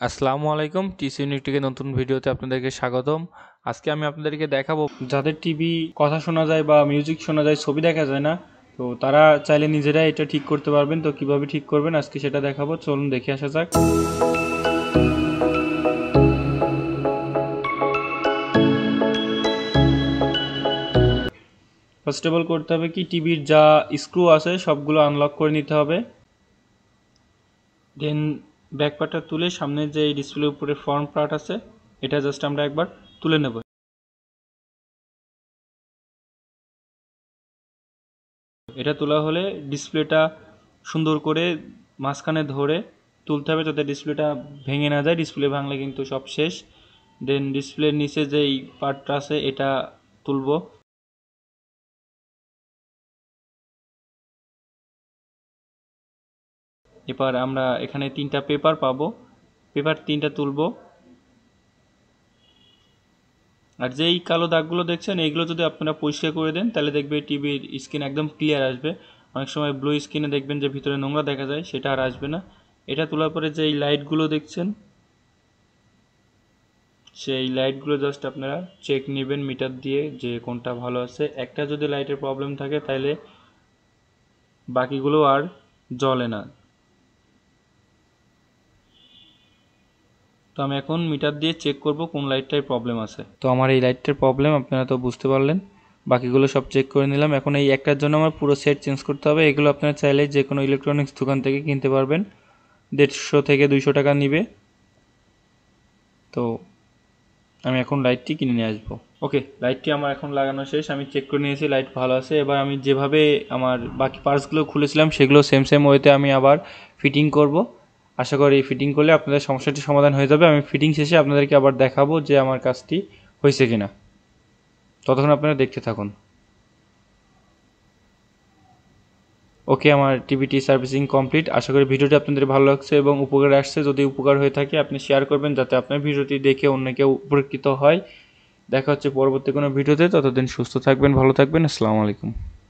আসসালামু আলাইকুম। TC unique টেকের নতুন ভিডিওতে আপনাদেরকে স্বাগতম। আজকে আমি আপনাদেরকে দেখাবো যাদের টিভি কথা শোনা যায় বা মিউজিক শোনা যায়, ছবি দেখা যায় না, তো তারা চাইলে নিজেরাই এটা ঠিক করতে পারবেন। তো কিভাবে ঠিক করবেন আজকে সেটা দেখাবো, চলুন দেখে আসা যাক। ফার্স্ট অফ অল করতে হবে কি, টিভির যা স্ক্রু আছে সবগুলো আনলক করে নিতে হবে। দেন ব্যাক পার্টটা তুলে সামনে যে ডিসপ্লের উপরে ফ্রন্ট পার্ট আছে এটা জাস্ট আমরা একবার তুলে নেব। এটা তোলা হলে ডিসপ্লেটা সুন্দর করে মাঝখানে ধরে তুলতে হবে যাতে ডিসপ্লেটা ভেঙে না যায়। ডিসপ্লে ভাঙলে কিন্তু সব শেষ। দেন ডিসপ্লের নিচে যেই পার্টটা আছে এটা তুলবো। এবার আমরা এখানে তিনটা পেপার পাবো, পেপার তিনটা তুলবো। আর যেই কালো দাগগুলো দেখছেন এইগুলো যদি আপনারা পরিষ্কার করে দেন তাহলে দেখবে টিভির স্ক্রিন একদম ক্লিয়ার আসবে। অনেক সময় ব্লু স্ক্রিনে দেখবেন যে ভিতরে নোংরা দেখা যায়, সেটা আর আসবে না। এটা তোলার পরে যেই লাইটগুলো দেখছেন সেই লাইটগুলো জাস্ট আপনারা চেক নেবেন মিটার দিয়ে যে কোনটা ভালো আছে। একটা যদি লাইটের প্রবলেম থাকে তাহলে বাকিগুলো আর জ্বলে না। তো আমি এখন মিটার দিয়ে চেক করব কোন লাইটটায় প্রবলেম আছে। তো আমার এই লাইটটার প্রবলেম আপনারা তো বুঝতে পারলেন। বাকিগুলো সব চেক করে নিলাম। এখন এই একটার জন্য আমার পুরো সেট চেঞ্জ করতে হবে। এগুলো আপনারা চাইলে যে কোনো ইলেকট্রনিক্স দোকান থেকে কিনতে পারবেন, 150 থেকে 200 টাকা নিবে। তো আমি এখন লাইটটি কিনে নিয়ে আসবো। ওকে, লাইটটি আমার এখন লাগানো শেষ। আমি চেক করে নিয়েছি লাইট ভালো আছে। এবার আমি যেভাবে আমার বাকি পার্টসগুলো খুলেছিলাম সেগুলো সেম ওয়েতে আমি আবার ফিটিং করব। আশা করি ফিটিং করলে আপনাদের সমস্যাটি সমাধান হয়ে যাবে। আমি ফিটিং শেষে আপনাদেরকে আবার দেখাবো যে আমার কাজটি হয়েছে কিনা। ততক্ষণ আপনারা দেখতে থাকুন। ওকে, আমার টিভিটি সার্ভিসিং কমপ্লিট। আশা করি ভিডিওটি আপনাদের ভালো লাগছে এবং উপকারে আসছে। যদি উপকার হয়ে থাকে আপনি শেয়ার করবেন যাতে আপনার ভিডিওটি দেখে অন্য কেউ উপকৃত হয়। দেখা হচ্ছে পরবর্তী কোনো ভিডিওতে। ততদিন সুস্থ থাকবেন, ভালো থাকবেন। আসসালামু আলাইকুম।